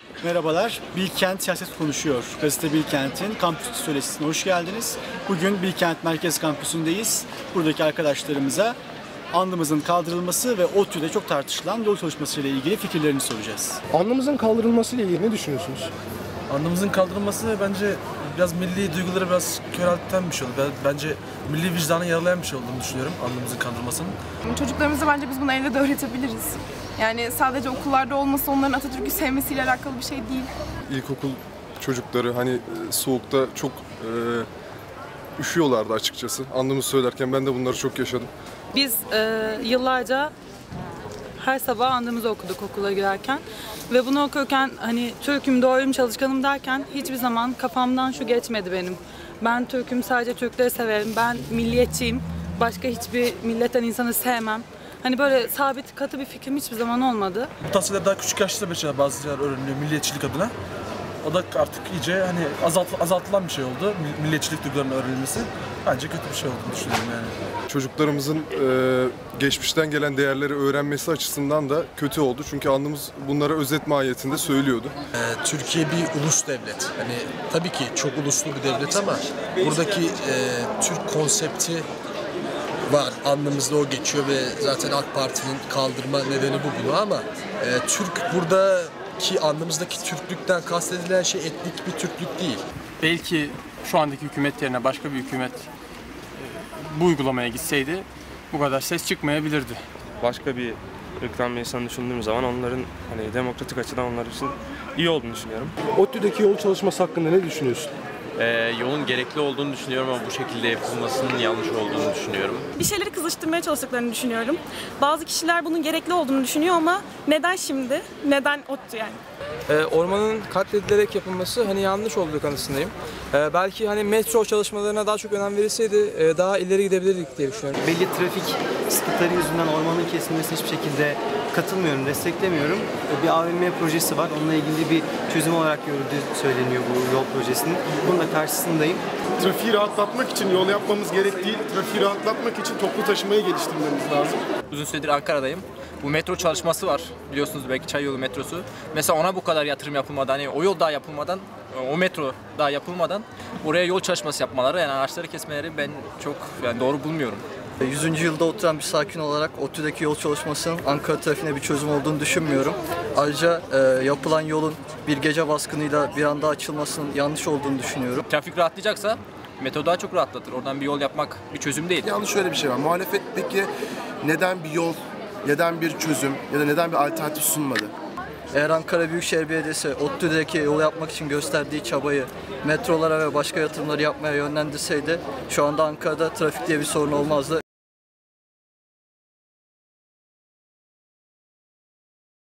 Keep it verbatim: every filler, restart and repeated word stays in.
Merhabalar, Bilkent Siyaset Konuşuyor. Gazete Bilkent'in kampüs söyleşisine hoş geldiniz. Bugün Bilkent Merkez Kampüsü'ndeyiz. Buradaki arkadaşlarımıza andımızın kaldırılması ve ODTÜ'de çok tartışılan yol çalışmasıyla ilgili fikirlerini soracağız. Andımızın kaldırılmasıyla ilgili ne düşünüyorsunuz? Andımızın kaldırılması bence biraz milli duyguları biraz körelten bir şey oldu. Bence milli vicdanı yaralayan bir şey olduğunu düşünüyorum andımızın kaldırılmasının. Çocuklarımıza bence biz bunu evde de öğretebiliriz. Yani sadece okullarda olması onların Atatürk'ü sevmesiyle alakalı bir şey değil. İlkokul çocukları hani soğukta çok e, üşüyorlardı açıkçası. Andımı söylerken ben de bunları çok yaşadım. Biz e, yıllarca her sabah andımızı okuduk okula girerken ve bunu okurken hani Türk'üm, doğruyum, çalışkanım derken hiçbir zaman kafamdan şu geçmedi benim. Ben Türk'üm, sadece Türkleri severim, ben milliyetçiyim, başka hiçbir milletten insanı sevmem. Hani böyle sabit, katı bir fikrim hiçbir zaman olmadı. Bu tavsiyeler daha küçük yaşta bir şeyler, bazı şeyler öğreniliyor milliyetçilik adına. O da artık iyice hani azalt, azaltılan bir şey oldu. Milliyetçilik duygularının öğrenilmesi bence kötü bir şey olduğunu düşünüyorum yani. Çocuklarımızın e, geçmişten gelen değerleri öğrenmesi açısından da kötü oldu. Çünkü andımız bunlara özet mahiyetinde söylüyordu. Ee, Türkiye bir ulus devlet. Hani tabii ki çok uluslu bir devlet ama buradaki e, Türk konsepti var. Andımızda o geçiyor ve zaten AK Parti'nin kaldırma nedeni bu bunu ama e, Türk buradaki andımızdaki Türklükten kastedilen şey etnik bir Türklük değil. Belki şu andaki hükümet yerine başka bir hükümet bu uygulamaya gitseydi bu kadar ses çıkmayabilirdi. Başka bir ırktan bir insanı düşündüğüm zaman onların hani demokratik açıdan onlar için iyi olduğunu düşünüyorum. ODTÜ'deki yol çalışması hakkında ne düşünüyorsun? Ee, yolun gerekli olduğunu düşünüyorum ama bu şekilde yapılmasının yanlış olduğunu düşünüyorum. Bir şeyleri kızıştırmaya çalıştıklarını düşünüyorum. Bazı kişiler bunun gerekli olduğunu düşünüyor ama neden şimdi? Neden ODTÜ yani? Ee, ormanın katledilerek yapılması hani yanlış olduğu kanısındayım. Ee, belki hani metro çalışmalarına daha çok önem verilseydi e, daha ileri gidebilirdik diye düşünüyorum. Belli trafik sıkıntıları yüzünden ormanın kesilmesine hiçbir şekilde katılmıyorum, desteklemiyorum. Bir A V M projesi var, onunla ilgili bir çözüm olarak görüldüğü söyleniyor bu yol projesinin. Bunun da karşısındayım. Trafiği rahatlatmak için yol yapmamız gerek değil, trafiği rahatlatmak için toplu taşımayı geliştirmemiz lazım. Uzun süredir Ankara'dayım. Bu metro çalışması var, biliyorsunuz belki Çayyolu metrosu. Mesela ona bu kadar yatırım yapılmadan, yani o yol daha yapılmadan, o metro daha yapılmadan oraya yol çalışması yapmaları, yani ağaçları kesmeleri ben çok yani doğru bulmuyorum. yüzüncü yılda oturan bir sakin olarak ODTÜ'deki yol çalışmasının Ankara trafiğine bir çözüm olduğunu düşünmüyorum. Ayrıca e, yapılan yolun bir gece baskınıyla bir anda açılmasının yanlış olduğunu düşünüyorum. Trafik rahatlayacaksa metro daha çok rahatlatır. Oradan bir yol yapmak bir çözüm değil. Yalnız şöyle bir şey var. Muhalefet peki neden bir yol, neden bir çözüm ya da neden bir alternatif sunmadı? Eğer Ankara Büyükşehir Belediyesi ODTÜ'deki yol yapmak için gösterdiği çabayı metrolara ve başka yatırımları yapmaya yönlendirseydi şu anda Ankara'da trafik diye bir sorun olmazdı.